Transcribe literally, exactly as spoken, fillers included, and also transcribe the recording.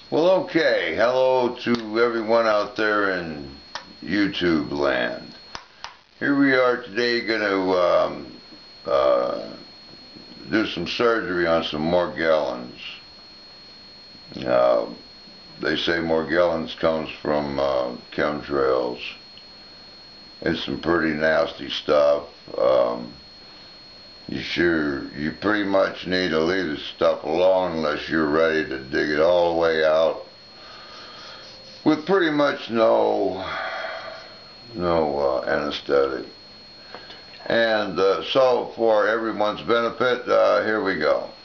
Well, okay, hello to everyone out there in YouTube land. Here we are today going to um, uh, do some surgery on some morgellons. Uh, they say morgellons comes from uh, chemtrails. It's some pretty nasty stuff. Um, You sure, you pretty much need to leave the stuff alone unless you're ready to dig it all the way out with pretty much no, no uh, anesthetic. And uh, so for everyone's benefit, uh, here we go.